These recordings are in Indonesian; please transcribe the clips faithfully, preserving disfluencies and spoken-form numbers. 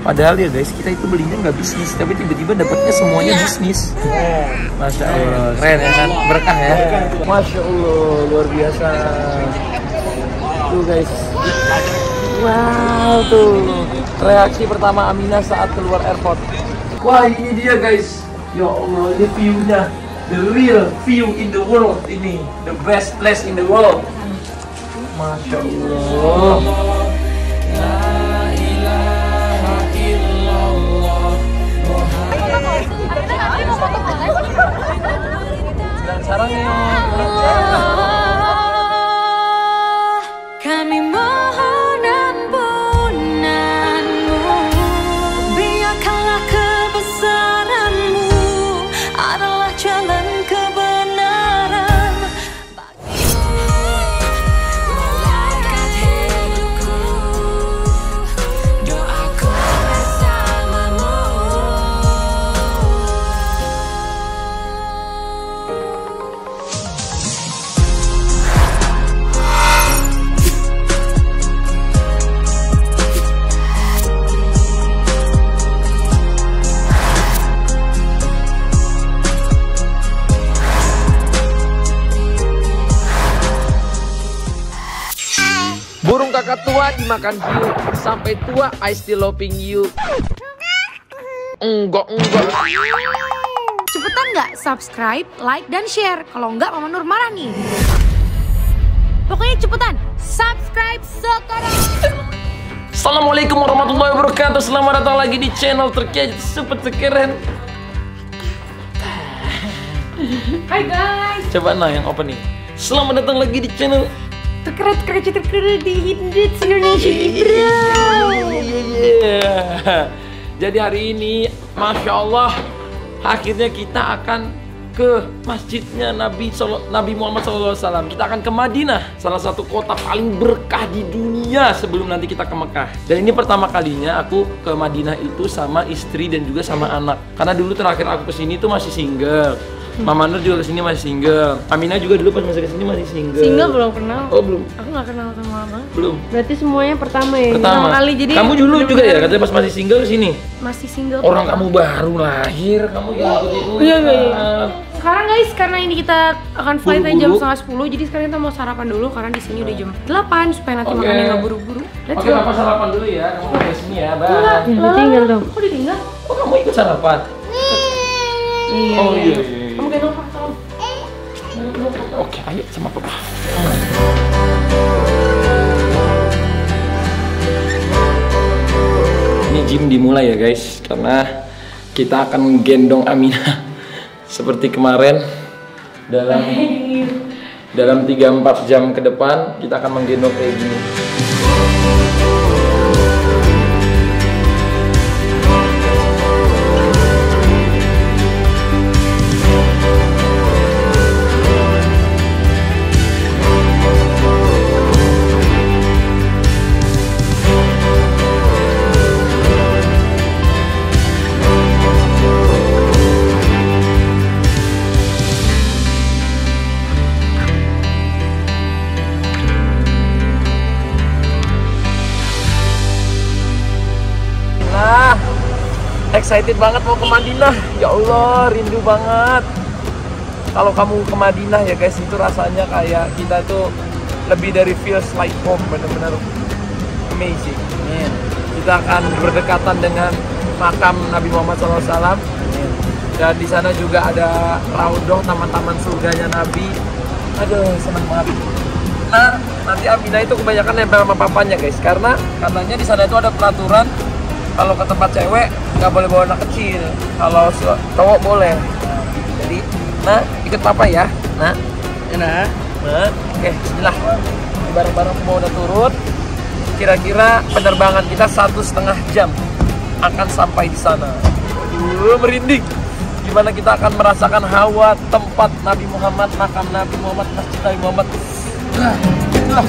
Padahal ya guys, kita itu belinya nggak bisnis, tapi tiba-tiba dapatnya semuanya bisnis. Masya Allah, keren ya kan? Berkah ya. Masya Allah, luar biasa. Tuh guys, wow tuh reaksi pertama Aminah saat keluar airport. Wah ini dia guys, ya Allah ini view-nya, the real view in the world ini, the best place in the world. Masya Allah. Sarangnya. Kami mohon ampunanmu, biarkanlah kebesaranmu adalah jalan kebenaran bagiku. Malaikat hidupku, doaku bersamamu. Burung kakak tua dimakan hiu, sampai tua I still loving you. Enggak, enggak. Cepetan nggak subscribe, like, dan share. Kalau nggak Mama Nur marah nih. Pokoknya cepetan subscribe sekarang. Assalamualaikum warahmatullahi wabarakatuh. Selamat datang lagi di channel terkece super terkeren. Hai guys. Coba nah yang opening. Selamat datang lagi di channel Terkeren, terkeren, terkeren di Hits Indonesia, bro. Yeah. Jadi hari ini, Masya Allah, akhirnya kita akan ke masjidnya Nabi Nabi Muhammad shallallahu alaihi wasallam. Kita akan ke Madinah, salah satu kota paling berkah di dunia sebelum nanti kita ke Mekah. Dan ini pertama kalinya aku ke Madinah itu sama istri dan juga sama anak. Karena dulu terakhir aku kesini tuh masih single. Mama Nur juga kesini masih single. Aminah juga dulu pas masih kesini masih single. Single belum kenal. Oh belum. Aku nggak kenal sama abang. Belum. Berarti semuanya pertama ya. Pertama kali jadi. Kamu dulu juga ya katanya pas masih single kesini. Masih single. Orang kamu baru lahir, kamu yang ikut-ikutan. Iya iya iya. Sekarang guys, karena ini kita akan flight jam setengah sepuluh, jadi sekarang kita mau sarapan dulu karena di sini udah jam delapan supaya nanti Oke. makannya nggak buru-buru. Let's Oke, go. Papa sarapan dulu ya. Kamu ke sini ya, Bang. Enggak, Oh, ditinggal dong. Kok ditinggal? kamu ikut sarapan? Iya. Oh iya iya. iya. Kamu gendong Papa. Oke, ayo sama Papa. Ini gym dimulai ya guys, karena kita akan gendong Aminah seperti kemarin dalam dalam tiga sampai empat jam ke depan kita akan menggendong kayak gini. Excited banget mau ke Madinah. Ya Allah, rindu banget. Kalau kamu ke Madinah ya guys, itu rasanya kayak kita tuh lebih dari feels like home, bener-bener amazing. Yeah. Kita akan berdekatan dengan makam Nabi Muhammad shallallahu alaihi wasallam. Yeah. Dan di sana juga ada Raudhah, taman-taman surganya Nabi. Aduh, seneng banget. Nah, nanti Aminah itu kebanyakan nempel sama papanya guys, karena katanya di sana itu ada peraturan kalau ke tempat cewek nggak boleh bawa anak kecil, kalau cowok boleh. Nah, jadi, nah ikut papa ya, nah, nah, nah, oke, bismillah. Barang-barang semua udah turun. Kira-kira penerbangan kita satu setengah jam akan sampai di sana. Aduh, merinding. Gimana kita akan merasakan hawa tempat Nabi Muhammad, makam Nabi Muhammad, masjid Nabi Muhammad. Nah, itulah.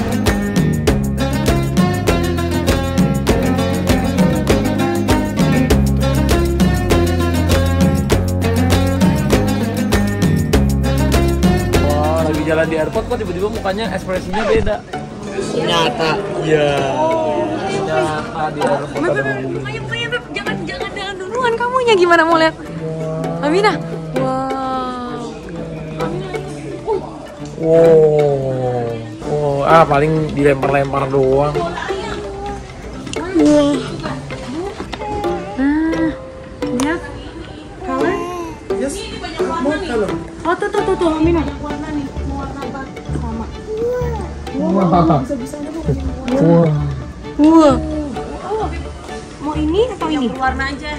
Jalan di airport kok tiba-tiba mukanya ekspresinya beda. Nyata. Iya. Nyata di airport. Mukanya mukanya tangan kamunya gimana mau lihat? Aminah. Wow. Wow. Oh, ah paling dilempar-lempar doang. Wow. Nah, lihat. Color? Yes, more color. Oh, tuh tuh tuh tuh Aminah. Warna nih, warna sama. Wah. Wah. Wah. Mau ini atau ini? Warna aja.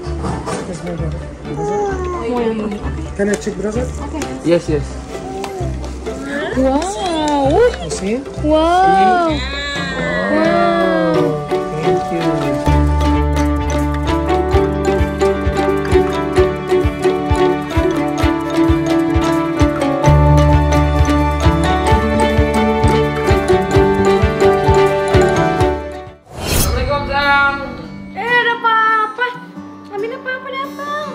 Mau yang ini. Can I check, brother? Yes, yes. Wow. You see? Wow. Wow. Thank you. Assalamualaikum, sayang. Eh, ada apa-apa? Aminah papa datang.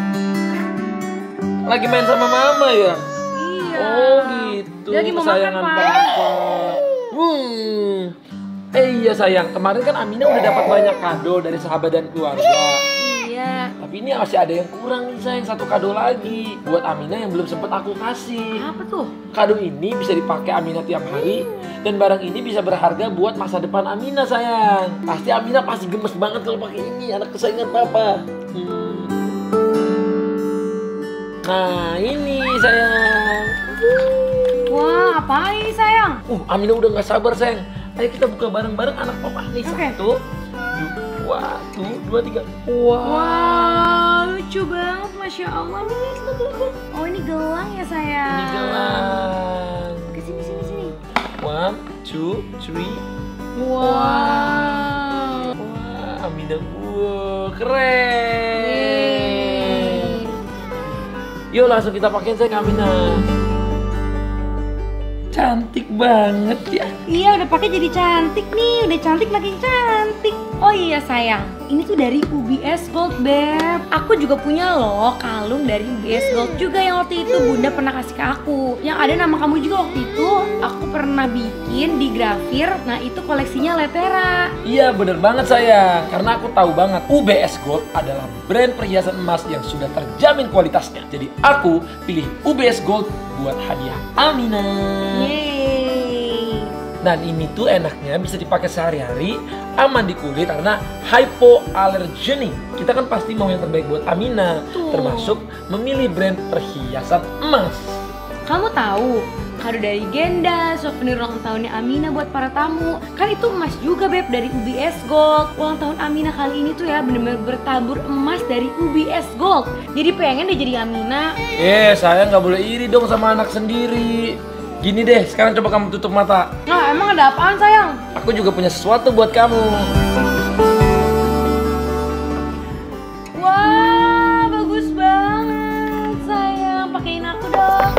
Lagi main sama mama ya? Iya. Oh gitu, Lagi mau makan, kesayangan Pak. papa. Hmm. Eh iya sayang, kemarin kan Amina udah dapat banyak kado dari sahabat dan keluarga. Iya. Tapi ini masih ada yang kurang nih sayang, satu kado lagi buat Amina yang belum sempet aku kasih. Apa tuh? Kado ini bisa dipakai Amina tiap hari dan barang ini bisa berharga buat masa depan Amina sayang. Pasti Amina pasti gemes banget kalau pakai ini, anak kesayangan papa. Hmm. Nah ini sayang. Wah, apa ini sayang? Uh, Amina udah nggak sabar sayang. Ayo kita buka bareng-bareng anak papa nih. Oke. Satu, dua, tuh, dua, tiga. Wow, lucu banget, masya Allah. Ini lihat, lihat, lihat. Oh, ini gelang ya sayang. Ini gelang. Ke sini, sini, sini. One, two, three. Wow. Wah, Amina, wow, keren. Yeay. Yuk langsung kita pakein sayang Amina. Cantik banget ya. Iya, udah pakai jadi cantik nih. Udah cantik makin cantik. Oh iya sayang, ini tuh dari U B S Gold, Beb. Aku juga punya loh kalung dari U B S Gold juga yang waktu itu Bunda pernah kasih ke aku. Yang ada nama kamu juga waktu itu. Aku pernah bikin di grafir. Nah, itu koleksinya Letera. Iya bener banget sayang. Karena aku tahu banget U B S Gold adalah brand perhiasan emas yang sudah terjamin kualitasnya. Jadi aku pilih U B S Gold buat hadiah Amina. Yeay. Dan ini tuh enaknya bisa dipakai sehari-hari, aman di kulit karena hypoallergenic. Kita kan pasti mau yang terbaik buat Amina, Tuh. termasuk memilih brand perhiasan emas. Kamu tahu, kado dari Genda, souvenir ulang tahunnya Amina buat para tamu. Kan itu emas juga, Beb, dari U B S Gold. Ulang tahun Amina kali ini tuh ya bener-bener bertabur emas dari U B S Gold. Jadi pengen deh jadi Amina. Eh, saya nggak boleh iri dong sama anak sendiri. Gini deh, sekarang coba kamu tutup mata. Nah, emang ada apaan sayang? Aku juga punya sesuatu buat kamu. Wah, bagus banget sayang. Pakein aku dong.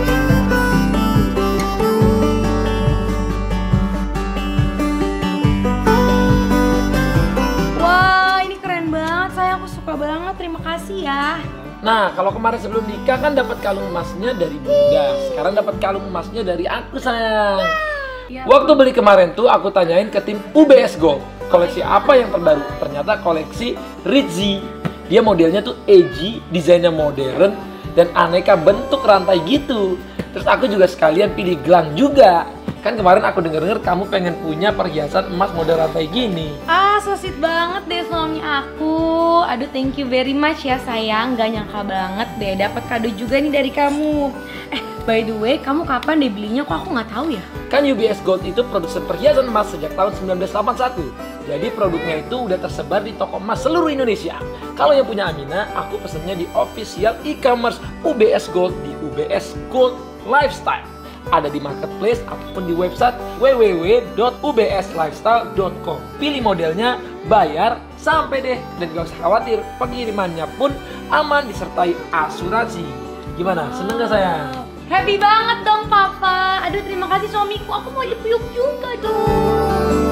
Wah, ini keren banget sayang. Aku suka banget. Terima kasih ya. Nah, kalau kemarin sebelum nikah kan dapat kalung emasnya dari Bunda. Sekarang dapat kalung emasnya dari aku sayang. Ya. Waktu beli kemarin tuh aku tanyain ke tim U B S Gold, koleksi apa yang terbaru? Ternyata koleksi Rizzi. Dia modelnya tuh edgy, desainnya modern, dan aneka bentuk rantai gitu. Terus aku juga sekalian pilih gelang juga. Kan kemarin aku denger-denger kamu pengen punya perhiasan emas model rantai gini. Ah, so sweet banget deh suami aku. Aduh, thank you very much ya sayang. Gak nyangka banget deh dapat kado juga nih dari kamu. Eh, by the way, kamu kapan deh belinya? Kok aku nggak tahu ya? Kan U B S Gold itu produsen perhiasan emas sejak tahun sembilan belas delapan puluh satu. Jadi produknya itu udah tersebar di toko emas seluruh Indonesia. Kalau yang punya Amina, aku pesennya di official e-commerce U B S Gold di U B S Gold Lifestyle. Ada di marketplace ataupun di website w w w dot u b s lifestyle dot com. Pilih modelnya, bayar, sampai deh. Dan gak usah khawatir, pengirimannya pun aman disertai asuransi. Gimana? Seneng gak sayang? Happy banget dong papa. Aduh, terima kasih suamiku. Aku mau dipeluk juga dong.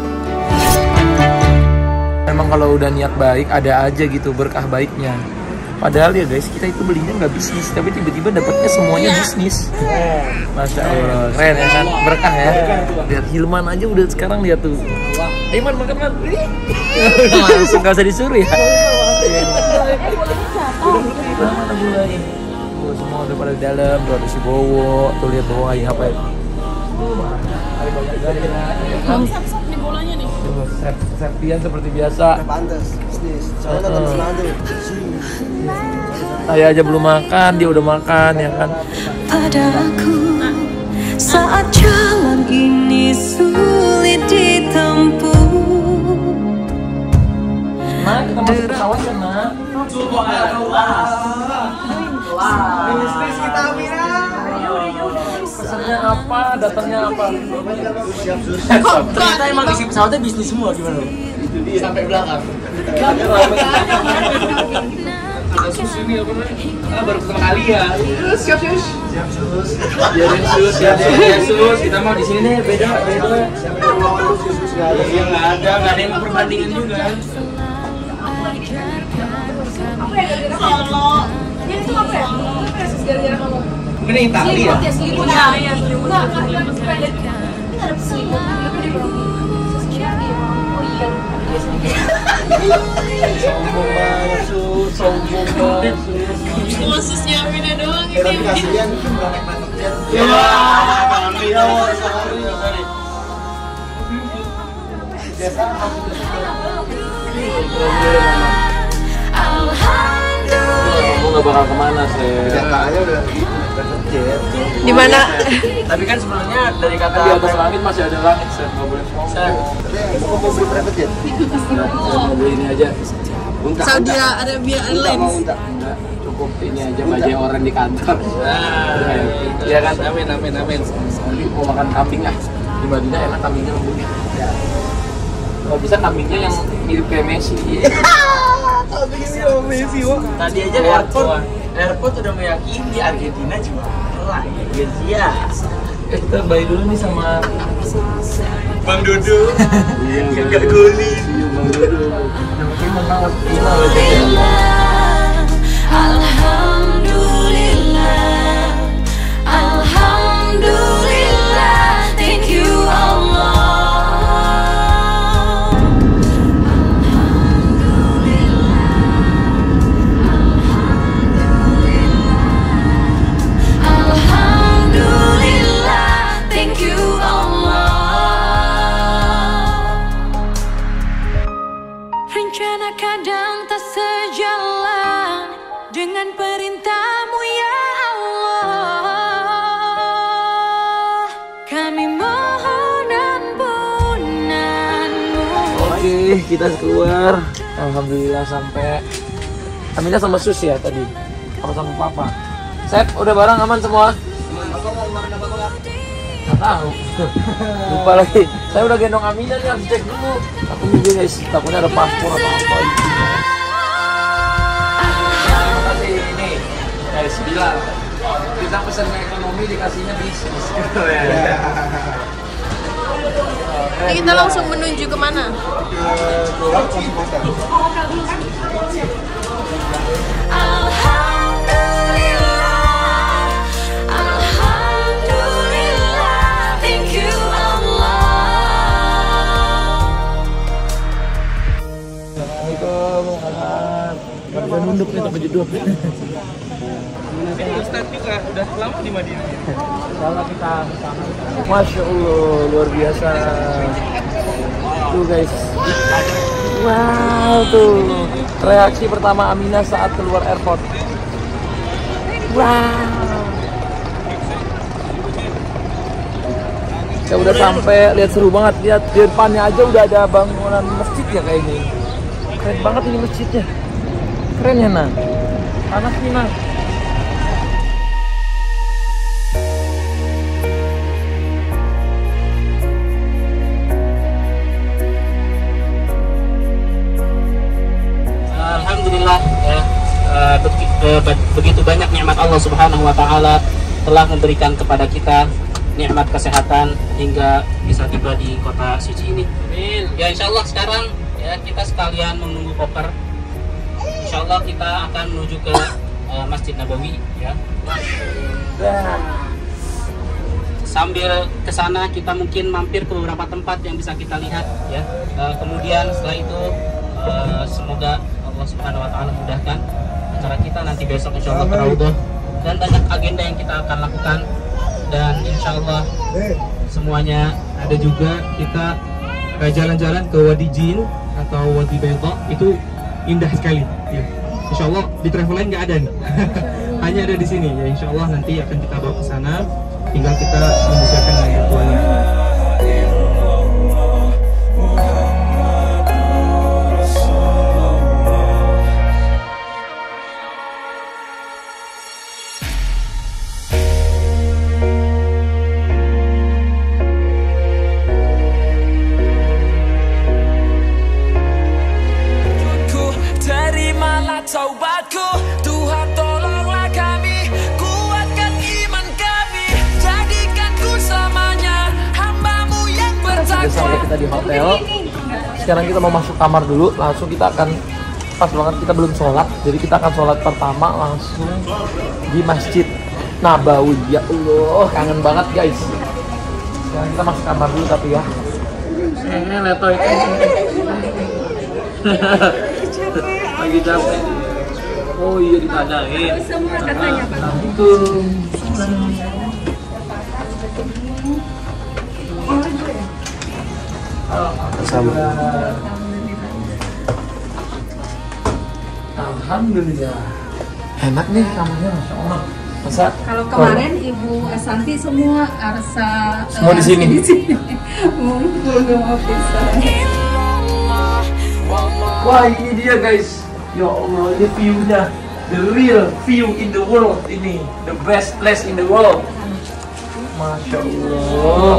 Memang kalau udah niat baik ada aja gitu berkah baiknya. Padahal ya guys, kita itu belinya nggak bisnis, tapi tiba-tiba dapatnya semuanya bisnis. Masya Allah, keren ya kan, berkah ya. Lihat Hilman aja udah sekarang lihat tuh. Hilman makan man, langsung nggak usah disuruh ya. Mana mulai? Tuh semua udah pada di dalam, tuh ada si Bowo, tuh lihat Bowo lagi ngapain. Ada banyak gaya. Sap-sap nih bolanya nih. Tuh, Septian seperti biasa. Pantas, bisnis. Soalnya kan senada. Saya aja belum makan, dia udah makan ya kan. Padaku saat jalan ini sulit ditempuh. Nah, kita masuk pesawat ya, Nak. Bisnis kita Amina. Pesannya apa? Datangnya apa? Ternyata emang isi pesawatnya bisnis semua gimana? Itu dia sampai belakang. Ada susu nih apa namanya? Ah, baru pertama kali ya. Siap, sus. Siap, sus. Biarin sus, ya deh, sus. Kita mau di sini nih, beda, beda. Siapa yang mau lu sus sus enggak ada. Iya nggak ada, nggak ada yang perbandingan juga. Apa ya gara-gara kalau ini tuh apa ya? Apa ya sis gara-gara kalau Ini Itali ya? ya selimut ya ya selimut nggak nggak nggak supaya ada ini ada selimut tapi dia belum oh iya dia sedikit Sombong banget, sus. Sombong banget, sus. cuma susnya Amina doang Eh, tapi kasihan menarik-narik. Ya, Iya, sorry. Biasa Kamu nggak bakal kemana sih? Katanya udah terjet. di mana Tapi kan sebenarnya dari kata Di atas langit masih ada langit, saya nggak boleh sombong. Saya Tapi mau mau beli private jet? Saya mau beli ini aja. Unta. Saudi Arabia Unta mau Airlines unta. Enggak, cukup ini aja bajai orang di kantor. Nah, Iya kan? amin, amin, amin. Nanti mau makan kambing lah. Di Madinah enak kambingnya lembutnya. Kalau bisa kambingnya yang mirip kayak Messi. Tadi aja airport, airport udah meyakini Argentina juara ya guys ya. Eh, kita balik dulu nih sama Bang Dodo. Enggak golin. Bang Dodo. Yang penting menang final aja ya. Alhamdulillah, Alhamdulillah, thank you Allah. Alhamdulillah, thank you Allah. Rencana kadang tak sejalan dengan perintahmu ya Allah. Kami mohon ampunanmu. Oke, kita keluar. Alhamdulillah sampai. Aminah sama Sus ya tadi. Apa sama Papa? Sep, udah barang aman semua? Nggak tahu. Lupa lagi. Saya udah gendong Aminah nih, harus cek dulu. Aku juga guys, takutnya ada paspor atau apa gitu. Terima kasih ini guys, Bilal. Kita pesen ekonomi dikasihnya bisnis. kita langsung menuju kemana Alhamdulillah, Alhamdulillah, thank you Allah. Assalamualaikum. Kita nunduk nih sampai jeduk. Ini Ustaz juga udah lama di Madinah. Kalau kita Masya Allah, luar biasa. Tuh guys. Wow tuh. Reaksi pertama Aminah saat keluar airport. Wow. Ya udah sampai, lihat seru banget. Lihat di depannya aja udah ada bangunan masjid ya kayak gini. Keren banget ini masjidnya. Keren ya Nah. Panas nih Nah. Alhamdulillah ya, uh, be- uh, begitu banyak nikmat Allah Subhanahu wa taala telah memberikan kepada kita nikmat kesehatan hingga bisa tiba di kota suci ini. Amin. Ya insya Allah sekarang ya kita sekalian menunggu koper. Insya insya Allah kita akan menuju ke uh, Masjid Nabawi ya. Sambil ke sana kita mungkin mampir ke beberapa tempat yang bisa kita lihat ya. Uh, kemudian setelah itu uh, semoga Allah Subhanahu wa taala mudahkan acara kita nanti besok insya Allah ke Raudhah, dan banyak agenda yang kita akan lakukan, dan insya Allah semuanya ada juga. Kita jalan-jalan ke Wadi Jin atau Wadi Bayda, itu indah sekali ya. Insya Allah di travel lain nggak ada nih. Hanya ada di sini ya. Insya Allah nanti akan kita bawa ke sana, tinggal kita mempersiapkan dengan ketuanya. Taubatku, Tuhan tolonglah kami, kuatkan iman kami, jadikanku selamanya hamba-Mu yang bertakwa. Sampai kita di hotel. Sekarang kita mau masuk kamar dulu, langsung kita akan, pas banget kita belum sholat, jadi kita akan sholat pertama langsung di Masjid Nabawi. Ya Allah, kangen banget guys. Sekarang kita masuk kamar dulu tapi ya. Ini letoy. Lagi capek. Oh iya ditanyain. Semua katanya Pak. Nah, itu. Sama. Alhamdulillah. Enak nih kamarnya, masya Allah. Masa Kalau kemarin Ibu Asanti semua Arsa Semua di sini? Di sini. Ngumpul nggak bisa. wah ini dia guys. Ya Allah, ini view-nya, the real view in the world ini, the best place in the world. Masya Allah.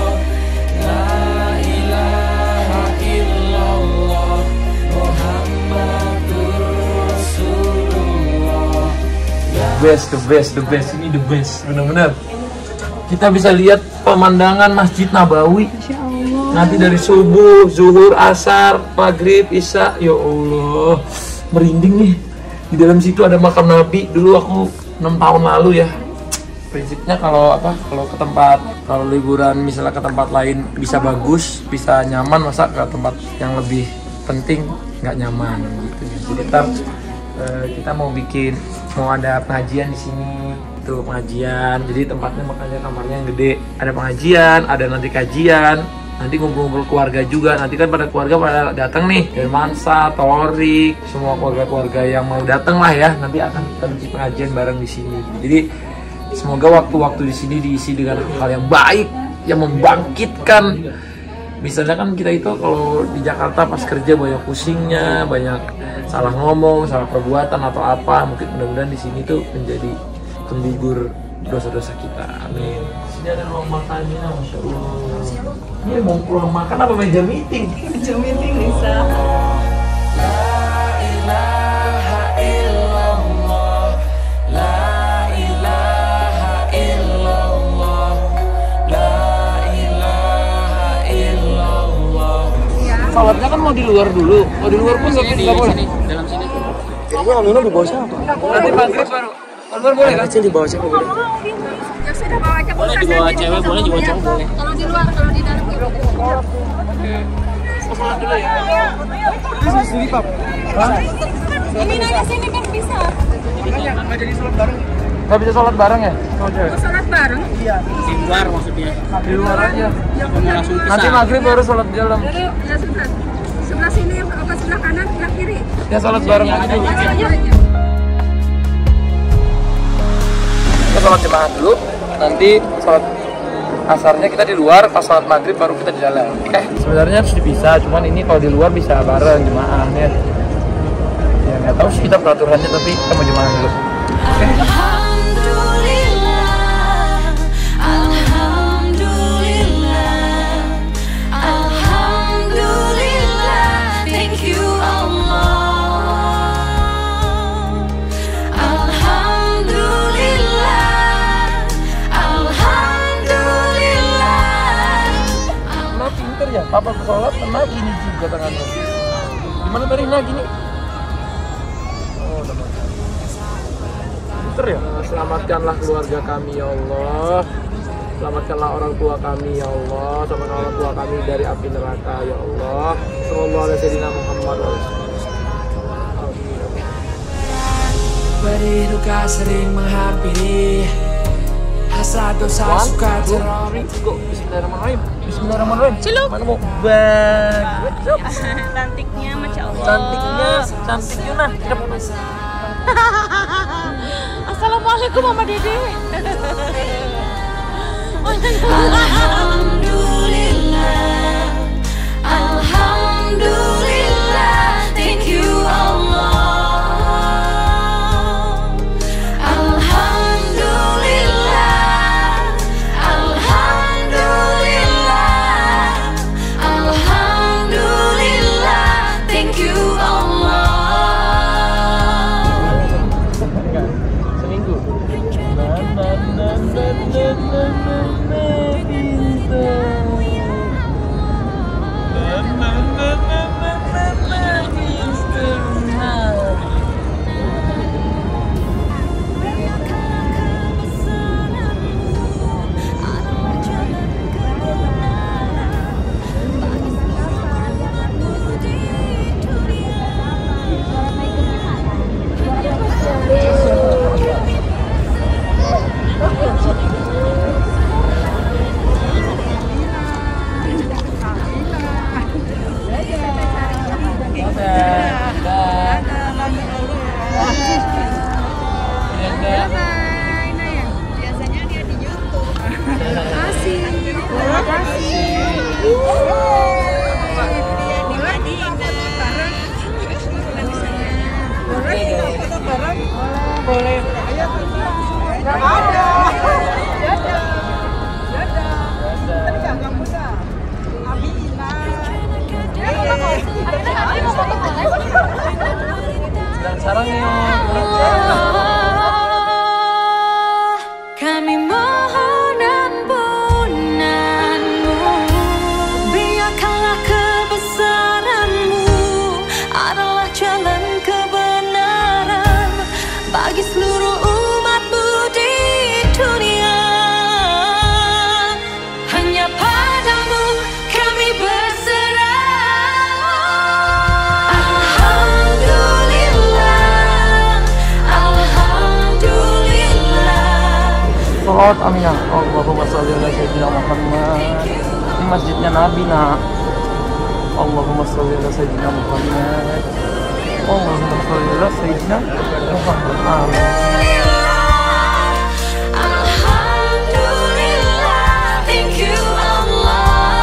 Best, the best, the best, ini the best, benar-benar. Kita bisa lihat pemandangan Masjid Nabawi. Nanti dari subuh, zuhur, asar, maghrib, isya, ya Allah. Merinding nih. Di dalam situ ada makam Nabi. Dulu aku enam tahun lalu ya. Prinsipnya kalau apa? Kalau ke tempat, kalau liburan misalnya ke tempat lain bisa bagus, bisa nyaman, masa ke tempat yang lebih penting nggak nyaman gitu. Jadi tetap eh, kita mau bikin, mau ada pengajian di sini. Tuh pengajian. Jadi tempatnya makanya kamarnya yang gede. Ada pengajian, ada nanti kajian. Nanti ngumpul-ngumpul keluarga juga. Nanti kan pada keluarga pada datang nih dari Mansa, Torik, semua keluarga-keluarga yang mau datang lah ya. Nanti akan kita bikin pengajian bareng di sini. Jadi semoga waktu-waktu di sini diisi dengan hal yang baik, yang membangkitkan. Misalnya kan kita itu kalau di Jakarta pas kerja banyak pusingnya, banyak salah ngomong, salah perbuatan atau apa. Mungkin mudah-mudahan di sini tuh menjadi penggugur dosa-dosa kita. Amin. Di sini ada ruang makannya, masya Allah. Ini mau pulang makan apa meja meeting? Meja meeting bisa. Salatnya kan mau di luar dulu, mau di luar pun nggak di boleh. sini, dalam sini. Ini Amino di bawah siapa? Nanti maghrib baru. Keluar boleh kan? Kecil di bawah siapa boleh? Ya sudah bawa aja Boleh dibawa cewek, boleh dibawa cowok boleh. Kalau di luar, kalau di dalam gitu. Salat dulu ya. Ini nanya sini kan bisa. Nggak bisa sholat bareng ya? Sama cewek? Mau sholat bareng? Di luar maksudnya. Di luar aja. Mau langsung ke Nanti sana. maghrib baru sholat di dalam. Jadi ya sebelah. Sebelah sini apa sebelah kanan, sebelah kiri? Ya sholat bareng aja. Ayo, ayo, ayo. Kita sholat jemaah dulu. Nanti sholat asarnya kita di luar, pas sholat maghrib baru kita di dalam. Oke? Sebenarnya harus dipisah, cuman ini kalau di luar bisa bareng jemaahnya. Ya nggak tahu sih kita peraturannya, tapi kita mau jemaah dulu. Oke? Ya, papa sholat, nah gini juga tangannya. Gimana tadi, nah gini? dokter ya? Selamatkanlah keluarga kami ya Allah. Selamatkanlah orang tua kami ya Allah. Selamatkanlah orang tua kami dari api neraka ya Allah. Sallallahu alaihi wasallam Muhammad. Pedih duka sering menghampiri, hasrat dosa suka teror. Bismillahirrahmanirrahim. Bismillahirrahmanirrahim. Celuk. Mana mau? Bang. Cantiknya Masya Allah. Cantiknya, cantik Yuna. Assalamualaikum Mama Dede. Alhamdulillah, Alhamdulillah, thank you Allah. Alhamdulillah, Alhamdulillah, Alhamdulillah, thank you Allah. Seminggu. Kami mohon ampunan-Mu, biarkanlah kebesaran-Mu adalah jalan kebenaran bagi seluruh umat-Mu di dunia. Hanya padamu kami berserah. Alhamdulillah, Alhamdulillah. Sholat aminah. Allahumma sholli ala sayyidina Muhammad. Ini masjidnya Nabi nak. Allahumma sholli ala sayyidina Muhammad. Allahumma sholli ala sayyidina Muhammad. Amin. Alhamdulillah, thank you Allah.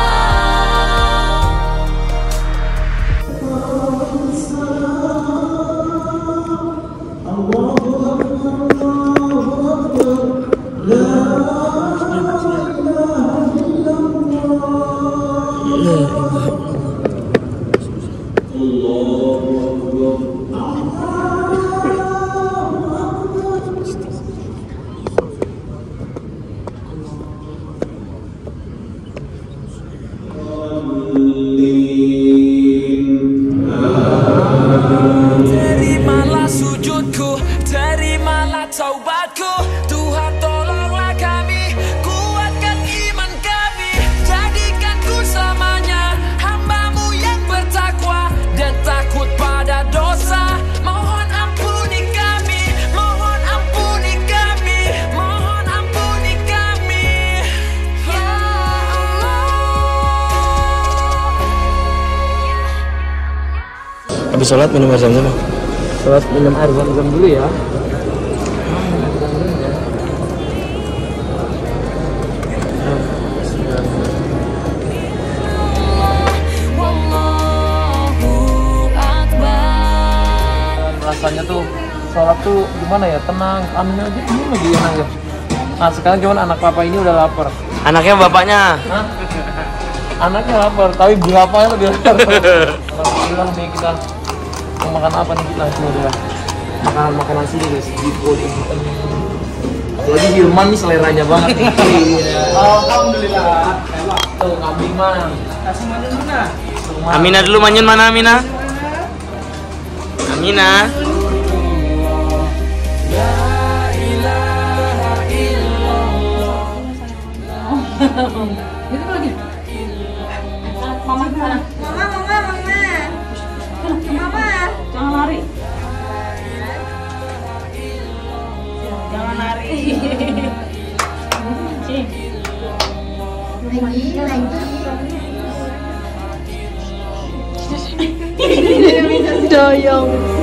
Terimalah sujudku, terimalah taubatku, Tuhan tolonglah kami, kuatkan iman kami, jadikanku selamanya hamba-Mu yang bertakwa dan takut pada dosa. Mohon ampuni kami, mohon ampuni kami, mohon ampuni kami, ya Allah. Habis sholat minum air zam-zam. Sholat minum air zam-zam dulu ya. Wallahu Akbar. Rasanya tuh sholat tuh gimana ya, tenang, amin aja, ini lagi enak ya. Nah sekarang cuman anak papa ini udah lapar. Anaknya bapaknya. Hah? Anaknya lapar, tapi bapaknya lebih lapar. Alhamdulillah nih kita mau makan apa nih kita? Ini udah makanan makanan sini guys, di bowl ini. Apalagi Hilman nih seleranya banget nih. Alhamdulillah. Tuh kambing mah. Kasih manyun mana? Amina dulu, manyun mana Amina? Amina. La Itu lagi. Mama sana. Mama, mama, mama. Mama. Jangan lari. Jangan lari. Lagi, lagi. Doyong.